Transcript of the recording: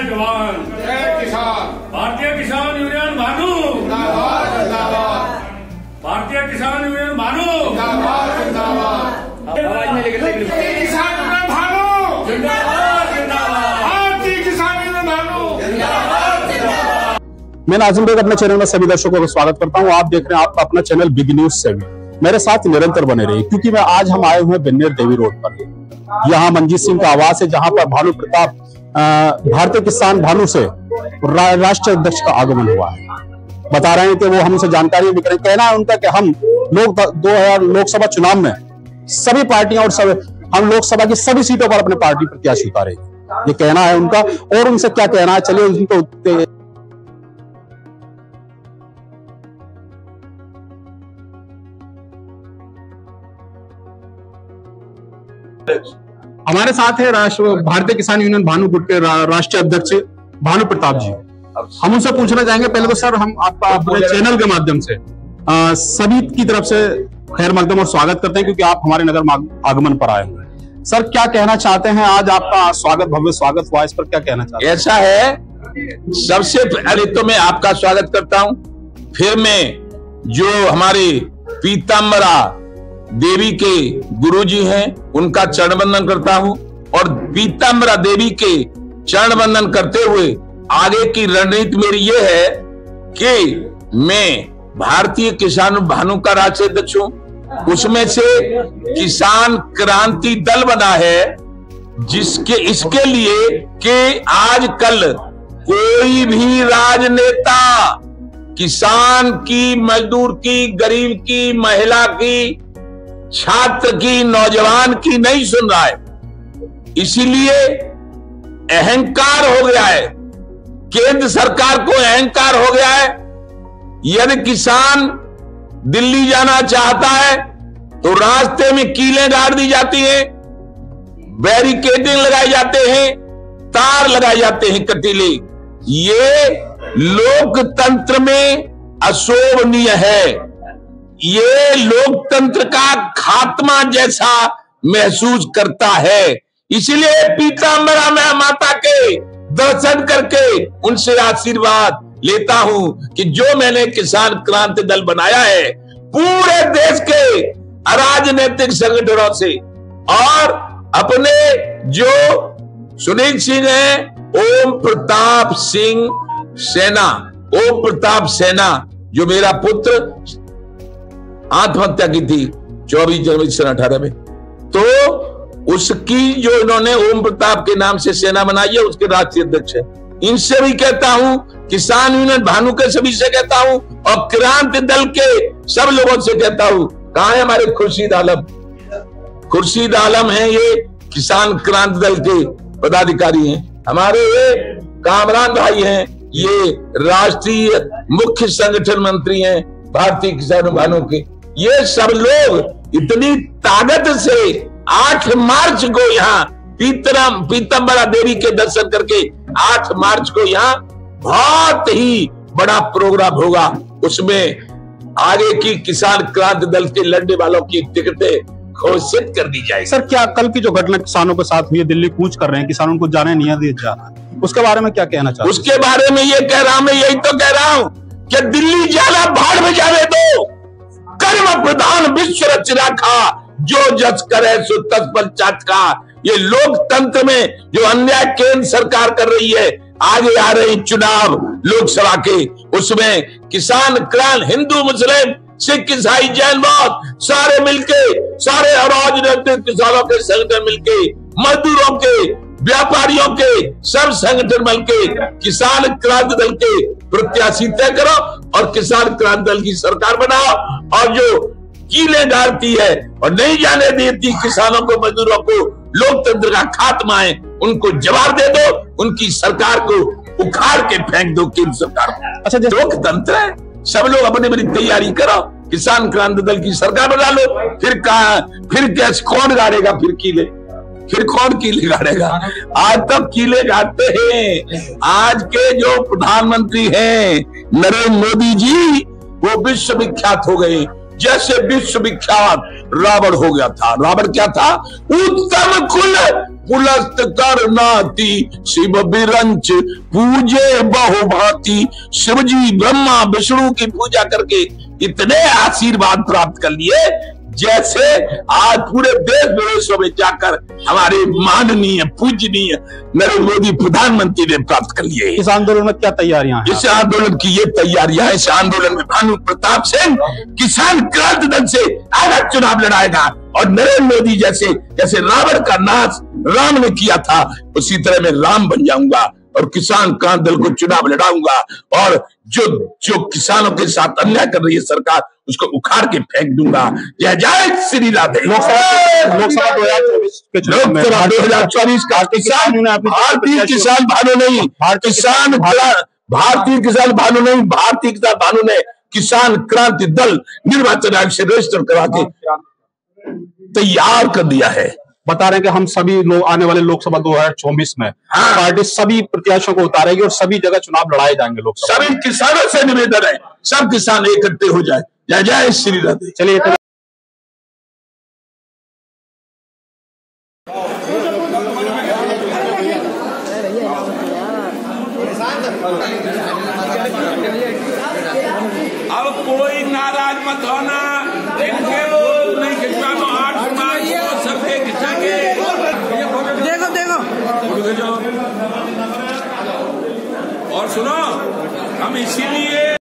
जवान, जय किसान। भारतीय किसान यूनियन भानु जिंदाबाद जिंदाबाद। भारतीय किसान यूनियन भानु जिंदाबाद जिंदाबाद। भारतीय किसान यूनियन भानु जिंदाबाद जिंदाबाद। भारतीय किसान यूनियन भानु जिंदाबाद जिंदाबाद। मैं नाज़िम बेग अपने चैनल में सभी दर्शकों का स्वागत करता हूं। आप देख रहे हैं आपका अपना चैनल बिग न्यूज से भी। मेरे साथ निरंतर बने रहिए, क्योंकि आज हम आए हुए बिन्नेर देवी रोड पर। यहाँ मंजीत सिंह का आवास है, जहां पर भानु प्रताप भारतीय किसान भानु से राष्ट्रीय अध्यक्ष का आगमन हुआ है। बता रहे हैं कि वो हमसे जानकारी भी करें। कहना है उनका कि हम लोग 2000 लोकसभा चुनाव में सभी पार्टियां और हम लोकसभा की सभी सीटों पर अपने पार्टी प्रत्याशी उतारेंगे, ये कहना है उनका। और उनसे क्या कहना है, चलिए उनको हमारे साथ है भारतीय किसान यूनियन भानु गुट के राष्ट्रीय अध्यक्ष भानु प्रताप जी। हम उनसे पूछना चाहेंगे, पहले तो सर हम आपका अपने चैनल के माध्यम से सभी की तरफ से खैर मकदम और स्वागत करते हैं, क्योंकि आप हमारे नगर आगमन पर आए हुए हैं। सर क्या कहना चाहते हैं, आज आपका स्वागत भव्य स्वागत हुआ, इस पर क्या कहना चाहते हैं? ऐसा है, सबसे पहले तो मैं आपका स्वागत करता हूं, फिर मैं जो हमारे पीताम्बरा देवी के गुरुजी हैं उनका चरण वंदन करता हूं, और पीताम्बरा देवी के चरण वंदन करते हुए आगे की रणनीति मेरी ये है कि मैं भारतीय किसान भानु का राष्ट्रीय अध्यक्ष हूं। उसमें से किसान क्रांति दल बना है, इसके लिए कि आजकल कोई भी राजनेता किसान की, मजदूर की, गरीब की, महिला की, छात्र की, नौजवान की नहीं सुन रहा है। इसीलिए अहंकार हो गया है, केंद्र सरकार को अहंकार हो गया है। यदि किसान दिल्ली जाना चाहता है तो रास्ते में कीलें गाड़ दी जाती हैं, बैरिकेडिंग लगाए जाते हैं, तार लगाए जाते हैं कटीले। ये लोकतंत्र में अशोभनीय है, ये लोकतंत्र का खात्मा जैसा महसूस करता है। इसलिए पीताम्बरा माता के दर्शन करके उनसे आशीर्वाद लेता हूं कि जो मैंने किसान क्रांति दल बनाया है पूरे देश के अराजनैतिक संगठनों से, और अपने जो सुनील सिंह हैं, ओम प्रताप सिंह सेना, ओम प्रताप सेना जो मेरा पुत्र आत्महत्या की थी 24 जनवरी 2018 में, तो उसकी जो इन्होंने ओम प्रताप के नाम से सेना बनाई है, उसके राष्ट्रीय अध्यक्ष है। इनसे भी कहता हूं, किसान यूनियन भानु के सभी से कहता हूं, और क्रांति दल के सब लोगों से कहता हूं। कहां है हमारे खुर्शीद आलम? खुर्शीद आलम है, ये किसान क्रांति दल के पदाधिकारी हैं। हमारे ये कामरान भाई हैं, ये राष्ट्रीय मुख्य संगठन मंत्री हैं भारतीय किसान भानु के। ये सब लोग इतनी ताकत से 8 मार्च को यहाँ पीताम्बरा देवी के दर्शन करके 8 मार्च को यहाँ बहुत ही बड़ा प्रोग्राम होगा। उसमें आगे की किसान क्रांति दल के लड़ने वालों की टिकटें घोषित कर दी जाएगी। सर क्या कल की जो घटना किसानों के साथ हुई, दिल्ली कूच कर रहे हैं, किसानों को जाने नहीं दिया जा रहा है, उसके बारे में क्या कहना चाहते हैं? उसके बारे में ये कह रहा हूं, मैं यही तो कह रहा हूं कि दिल्ली जाना भाड़ में जाने दो। कर्म प्रधान विश्व रचना का, जो जस करे सो तत्पर चाट का। ये लोकतंत्र में जो अन्याय केंद्र सरकार कर रही है, आगे आ रहे चुनाव लोकसभा के, उसमें किसान क्रांति, हिंदू मुस्लिम सिख ईसाई जैन बौद्ध सारे मिलके, सारे राजनीतिक किसानों के संगठन मिलके, मजदूरों के, व्यापारियों के सब संगठन मिलके किसान क्रांति दल के प्रत्याशी तय करो और किसान क्रांति दल की सरकार बनाओ। और जो कीलें डालती है और नहीं जाने देती किसानों को, मजदूरों को, लोकतंत्र का खात्मा है, उनको जवाब दे दो, उनकी सरकार को उखाड़ के फेंक दो केंद्र सरकार को। अच्छा, लोकतंत्र है, सब लोग अपनी अपनी तैयारी करो, किसान क्रांति दल की सरकार बना लो। फिर कैसे कौन गाड़ेगा? फिर कौन कीले गाड़ेगा? आज तक कीले गाड़ते हैं आज के जो प्रधानमंत्री हैं नरेंद्र मोदी जी, वो विश्व विख्यात हो गए। जैसे विश्व विख्यात रावण हो गया था। रावण क्या था? उत्तम कुल पुलस्त करनाती, शिव बिरंच पूजे बहुभांति। शिव जी ब्रह्मा विष्णु की पूजा करके इतने आशीर्वाद प्राप्त कर लिए जैसे आज पूरे देश विदेशों में जाकर हमारे माननीय पूजनीय नरेंद्र मोदी प्रधानमंत्री ने प्राप्त कर लिए। इस आंदोलन में क्या तैयारियां हैं? इस आंदोलन की ये तैयारियां हैं। इस आंदोलन में भानु प्रताप सिंह किसान क्रांति दल से आगे चुनाव लड़ाएगा और नरेंद्र मोदी जैसे रावण का नाश राम ने किया था उसी तरह मैं राम बन जाऊंगा और किसान क्रांति दल को चुनाव लड़ाऊंगा और जो किसानों के साथ अन्याय कर रही है सरकार उसको उखाड़ के फेंक दूंगा। जय जय श्री राधे। लोकसभा 2024 के चुनाव में 2024 का भारतीय किसान भानु नहीं, भारतीय किसान भानु ने किसान क्रांति दल निर्वाचन आयोग से रजिस्टर करा के तैयार कर दिया है। बता रहे हैं कि हम सभी लोग आने वाले लोकसभा 2024 में पार्टी सभी प्रत्याशियों को उतारेगी और सभी जगह चुनाव लड़ाए जाएंगे। लोकसभा सभी किसानों से निवेदन है सब किसान इकट्ठे हो जाए। जय जय श्री राधे। चलिए अब कोई नाराज मत होना, इनके नहीं खिंचवाना, 8 मार्च को सबके खिंचाएंगे। देखो और सुनो हम इसीलिए